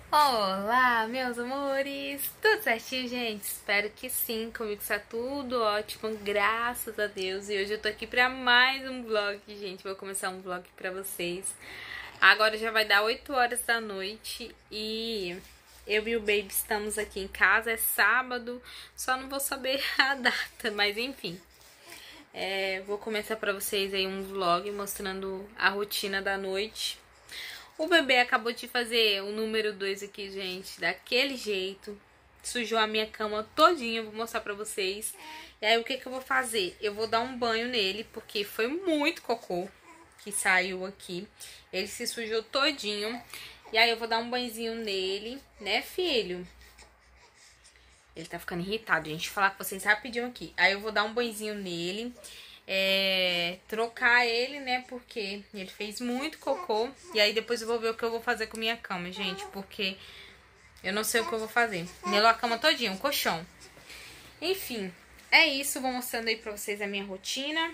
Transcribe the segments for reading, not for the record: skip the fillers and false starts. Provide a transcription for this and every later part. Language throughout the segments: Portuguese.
Olá, meus amores! Tudo certinho, gente? Espero que sim, comigo está tudo ótimo, graças a Deus. E hoje eu tô aqui pra mais um vlog, gente. Vou começar um vlog pra vocês. Agora já vai dar 8 horas da noite e eu e o Baby estamos aqui em casa. É sábado, só não vou saber a data, mas enfim. Vou começar pra vocês aí um vlog mostrando a rotina da noite. O bebê acabou de fazer o número 2 aqui, gente, daquele jeito. Sujou a minha cama todinha, vou mostrar pra vocês. E aí, o que eu vou fazer? Eu vou dar um banho nele, porque foi muito cocô que saiu aqui. Ele se sujou todinho. E aí, eu vou dar um banhozinho nele, né, filho? Ele tá ficando irritado, gente. Vou falar com vocês rapidinho aqui. Aí, eu vou dar um banhozinho nele. Trocar ele, né, porque ele fez muito cocô. E aí depois eu vou ver o que eu vou fazer com minha cama, gente, porque eu não sei o que eu vou fazer. Melou a cama todinha, um colchão. Enfim, é isso, vou mostrando aí pra vocês a minha rotina.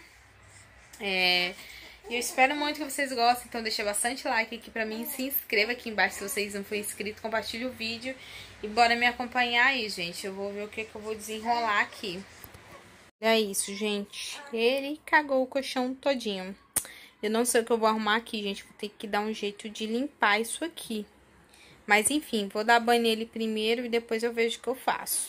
Eu espero muito que vocês gostem, então deixa bastante like aqui pra mim, se inscreva aqui embaixo se vocês não forem inscritos, compartilhe o vídeo e bora me acompanhar aí, gente. Eu vou ver o que eu vou desenrolar aqui. É isso, gente. Ele cagou o colchão todinho. Eu não sei o que eu vou arrumar aqui, gente. Vou ter que dar um jeito de limpar isso aqui. Mas, enfim, vou dar banho nele primeiro e depois eu vejo o que eu faço.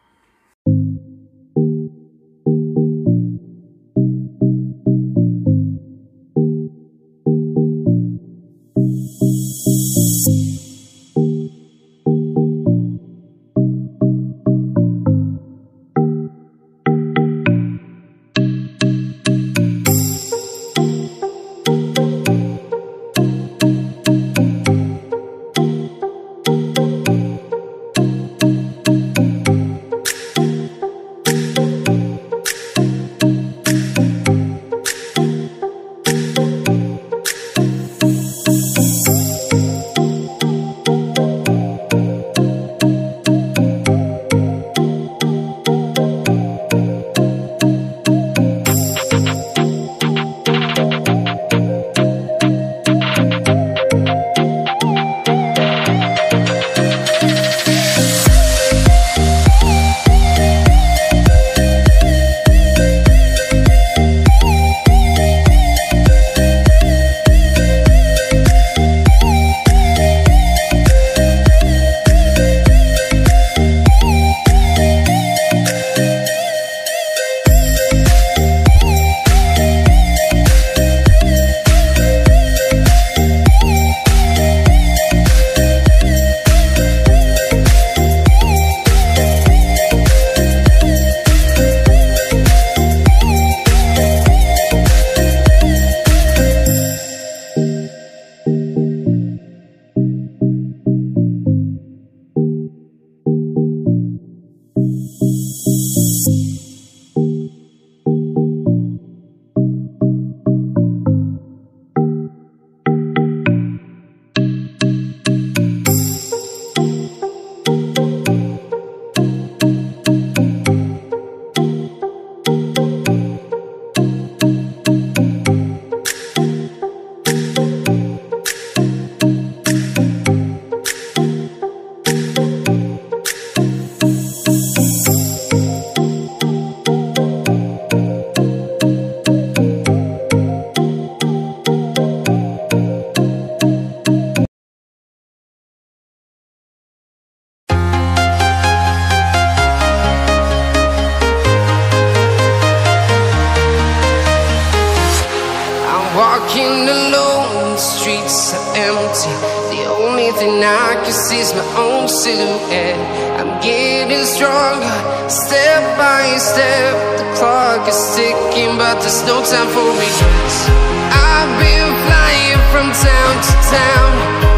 Walking alone, the streets are empty. The only thing I can see is my own silhouette. I'm getting stronger, step by step. The clock is ticking, but there's no time for regrets. I've been flying from town to town,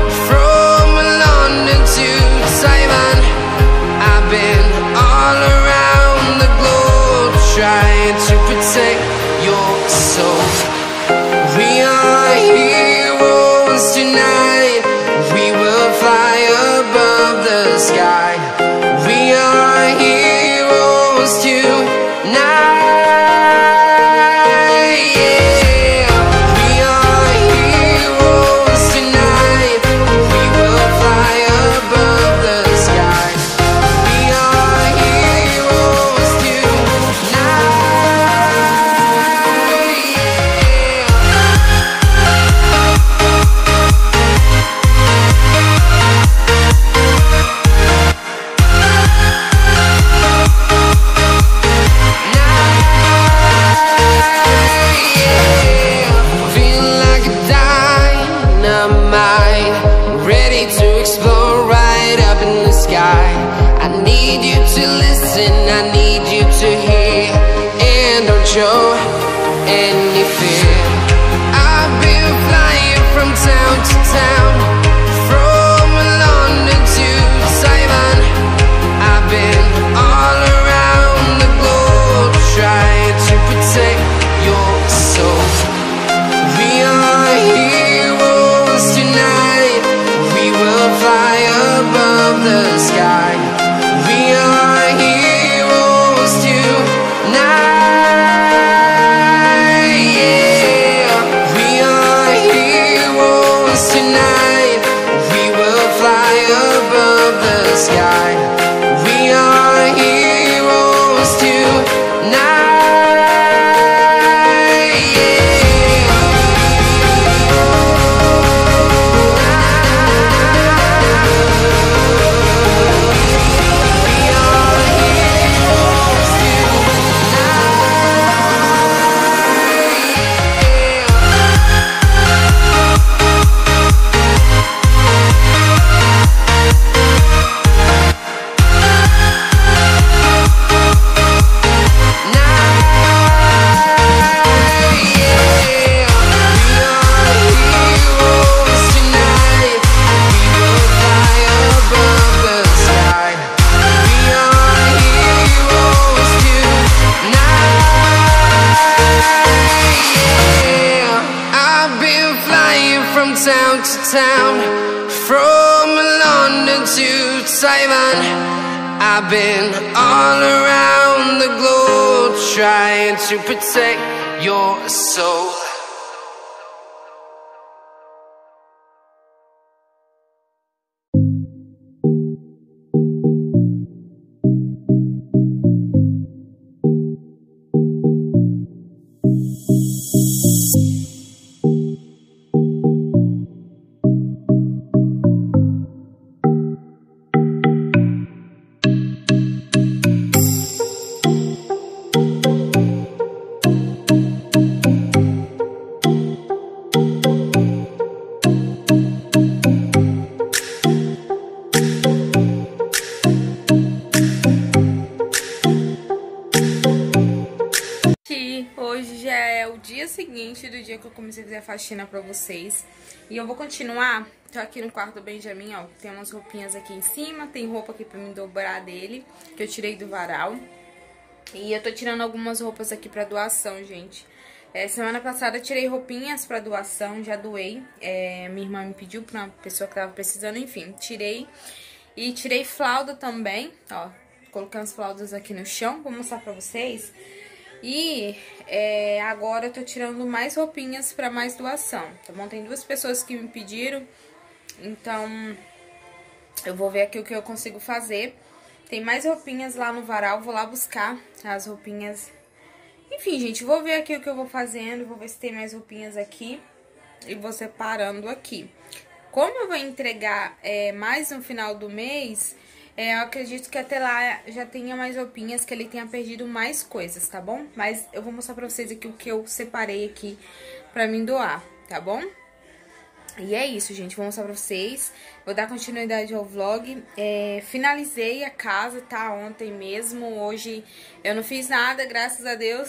from London to Taiwan. I've been all around the globe, trying to protect your soul. We are heroes tonight. We will fly above the sky. We are heroes tonight. Yeah. We are heroes tonight. waves blow right up in the sky. I need you to listen, I need you to hear, and don't show any fear. I've been flying from town to town, from London to Taiwan. I've been all around the globe trying to protect your soul. We are heroes tonight, we will fly above the sky. We are heroes tonight, yeah. We are heroes tonight, we will fly above the sky. We are heroes tonight, yeah. We are heroes town to town, from London to Taiwan. I've been all around the globe trying to protect your soul. Hoje já é o dia seguinte do dia que eu comecei a fazer a faxina pra vocês. E eu vou continuar. Tô aqui no quarto do Benjamin, ó. Tem umas roupinhas aqui em cima. Tem roupa aqui pra me dobrar dele, que eu tirei do varal. E eu tô tirando algumas roupas aqui pra doação, gente. Semana passada eu tirei roupinhas pra doação, já doei. Minha irmã me pediu pra uma pessoa que tava precisando, enfim, tirei. E tirei flauda também, ó. Coloquei as flaudas aqui no chão, vou mostrar pra vocês. E agora eu tô tirando mais roupinhas pra mais doação, tá bom? Tem duas pessoas que me pediram, então eu vou ver aqui o que eu consigo fazer. Tem mais roupinhas lá no varal, vou lá buscar as roupinhas. Enfim, gente, vou ver aqui o que eu vou fazendo, vou ver se tem mais roupinhas aqui e vou separando aqui. Como eu vou entregar mais no final do mês, eu acredito que até lá já tenha mais roupinhas, que ele tenha perdido mais coisas, tá bom? Mas eu vou mostrar pra vocês aqui o que eu separei aqui pra mim doar, tá bom? E é isso, gente, vou mostrar pra vocês. Vou dar continuidade ao vlog. Finalizei a casa, tá? Ontem mesmo, hoje eu não fiz nada, graças a Deus.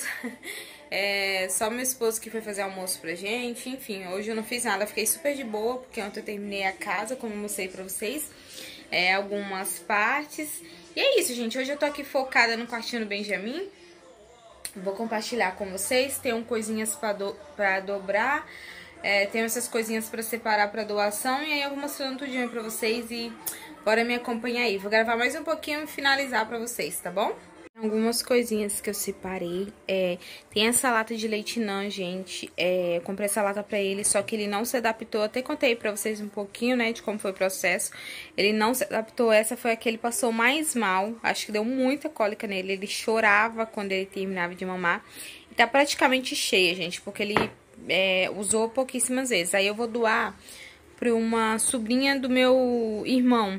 Só meu esposo que foi fazer almoço pra gente. Enfim, hoje eu não fiz nada, fiquei super de boa, porque ontem eu terminei a casa, como eu mostrei pra vocês. Algumas partes. E é isso, gente. Hoje eu tô aqui focada no quartinho do Benjamin. Vou compartilhar com vocês. Tem coisinhas pra dobrar. Tem essas coisinhas pra separar pra doação. E aí eu vou mostrando tudinho pra vocês. E bora me acompanhar aí. Vou gravar mais um pouquinho e finalizar pra vocês, tá bom? Algumas coisinhas que eu separei. Tem essa lata de leite Nan, gente. Eu comprei essa lata pra ele, só que ele não se adaptou. Até contei pra vocês um pouquinho, né, de como foi o processo. Ele não se adaptou. Essa foi a que ele passou mais mal. Acho que deu muita cólica nele. Ele chorava quando ele terminava de mamar. E tá praticamente cheia, gente, porque ele usou pouquíssimas vezes. Aí eu vou doar pra uma sobrinha do meu irmão.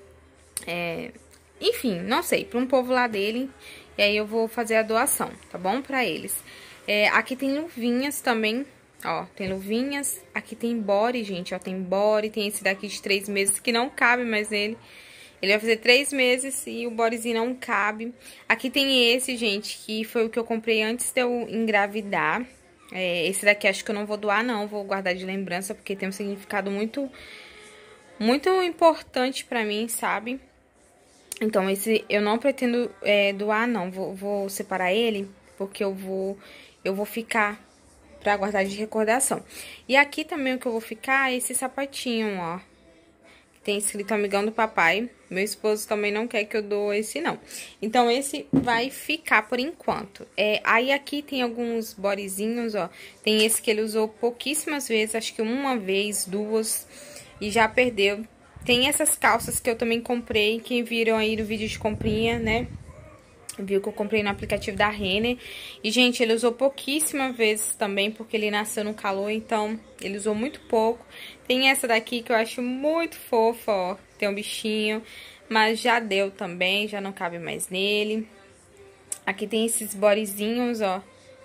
Enfim, não sei, para um povo lá dele. E aí eu vou fazer a doação, tá bom? Pra eles. Aqui tem luvinhas também Ó, tem luvinhas. Aqui tem body, gente, ó, tem body. Tem esse daqui de 3 meses que não cabe mais nele. Ele vai fazer 3 meses e o bodyzinho não cabe. Aqui tem esse, gente, que foi o que eu comprei antes de eu engravidar. Esse daqui acho que eu não vou doar, não. Vou guardar de lembrança, porque tem um significado muito importante pra mim, sabe? Então, esse eu não pretendo doar, não. Vou separar ele, porque eu vou ficar pra guardar de recordação. E aqui também o que eu vou ficar é esse sapatinho, ó. Que tem escrito amigão do papai. Meu esposo também não quer que eu doe esse, não. Então, esse vai ficar por enquanto. Aí, aqui tem alguns bodyzinhos, ó. Tem esse que ele usou pouquíssimas vezes, acho que uma vez, 2, e já perdeu. Tem essas calças que eu também comprei, quem viram aí no vídeo de comprinha, né? Viu que eu comprei no aplicativo da Renner. E, gente, ele usou pouquíssimas vezes também, porque ele nasceu no calor, então ele usou muito pouco. Tem essa daqui que eu acho muito fofa, ó. Tem um bichinho, mas já deu também, já não cabe mais nele. Aqui tem esses bodyzinhos, ó.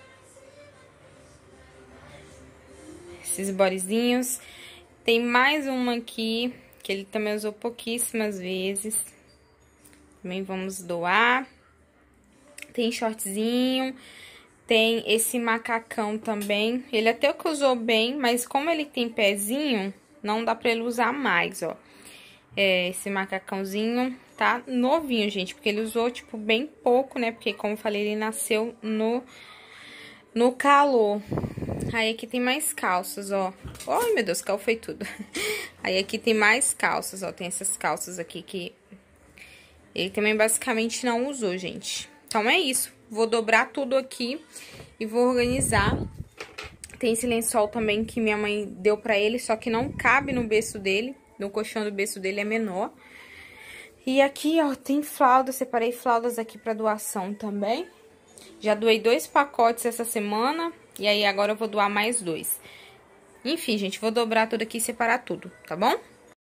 Esses bodyzinhos. Tem mais uma aqui, que ele também usou pouquíssimas vezes. Também vamos doar. Tem shortzinho, tem esse macacão também. Ele até que usou bem, mas como ele tem pezinho, não dá pra ele usar mais, ó. Esse macacãozinho tá novinho, gente, porque ele usou, tipo, bem pouco, né? Porque, como eu falei, ele nasceu no calor. Aí, aqui tem mais calças, ó. Ai, meu Deus, calfei tudo. Aí, aqui tem mais calças, ó. Tem essas calças aqui que ele também basicamente não usou, gente. Então, é isso. Vou dobrar tudo aqui e vou organizar. Tem esse lençol também que minha mãe deu pra ele, só que não cabe no berço dele. No colchão do berço dele é menor. E aqui, ó, tem fraldas. Separei fraldas aqui pra doação também. Já doei 2 pacotes essa semana. E aí, agora eu vou doar mais 2. Enfim, gente, vou dobrar tudo aqui e separar tudo, tá bom?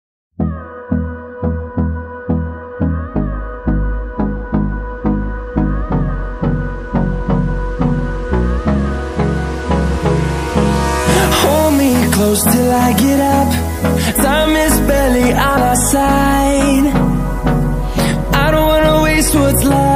Close till I get up. Time is barely on our side. I don't wanna waste what's left.